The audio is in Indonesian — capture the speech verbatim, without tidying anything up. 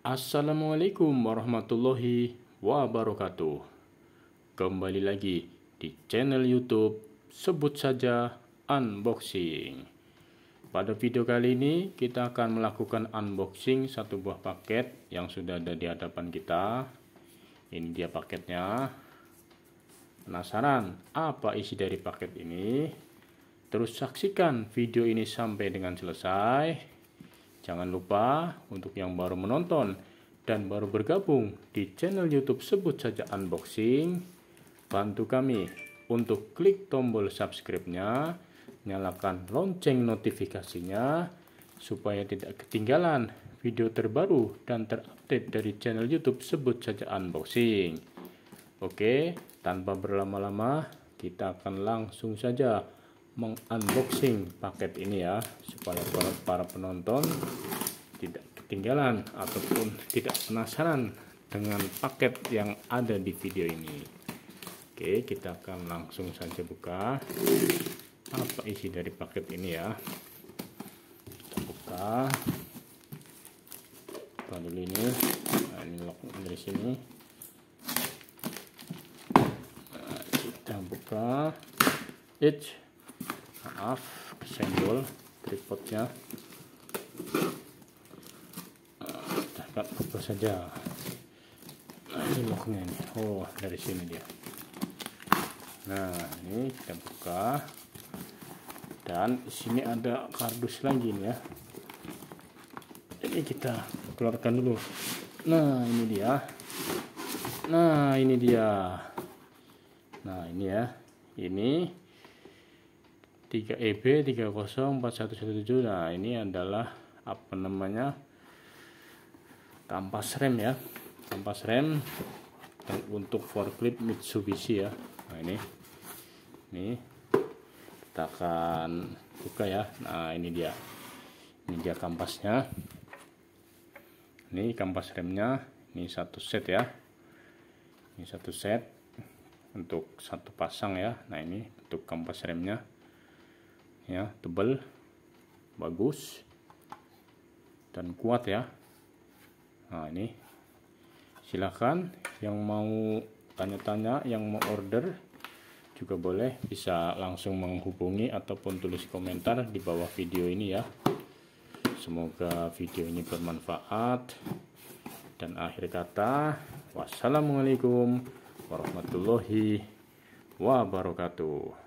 Assalamualaikum warahmatullahi wabarakatuh. Kembali lagi di channel YouTube sebut saja unboxing. Pada video kali ini kita akan melakukan unboxing satu buah paket yang sudah ada di hadapan kita. Ini dia paketnya. Penasaran apa isi dari paket ini? Terus saksikan video ini sampai dengan selesai. Jangan lupa untuk yang baru menonton dan baru bergabung di channel YouTube sebut saja unboxing, bantu kami untuk klik tombol subscribe-nya, nyalakan lonceng notifikasinya supaya tidak ketinggalan video terbaru dan terupdate dari channel YouTube sebut saja unboxing. Oke, tanpa berlama-lama kita akan langsung saja mengunboxing paket ini ya, supaya para penonton tidak ketinggalan ataupun tidak penasaran dengan paket yang ada di video ini. Oke, kita akan langsung saja buka apa isi dari paket ini ya. Kita buka buka dulu ini. Nah, ini lock dari sini. Nah, kita buka it. Maaf, kesenggol tripodnya. Kita angkat apa saja. Nah, ini locknya ini. Oh, dari sini dia. Nah, ini kita buka. Dan di sini ada kardus lagi nih ya. Ini kita keluarkan dulu. Nah, ini dia. Nah, ini dia. Nah, ini ya. Ini tiga E B tiga nol empat satu satu tujuh. Nah, ini adalah apa namanya, kampas rem ya, kampas rem untuk forklift Mitsubishi ya. Nah, ini ini kita akan buka ya. Nah, ini dia, ini dia kampasnya, ini kampas remnya, ini satu set ya, ini satu set untuk satu pasang ya. Nah, ini untuk kampas remnya ya, tebal, bagus dan kuat ya. Nah, ini silakan yang mau tanya-tanya, yang mau order juga boleh, bisa langsung menghubungi ataupun tulis komentar di bawah video ini ya. Semoga video ini bermanfaat, dan akhir kata wassalamualaikum warahmatullahi wabarakatuh.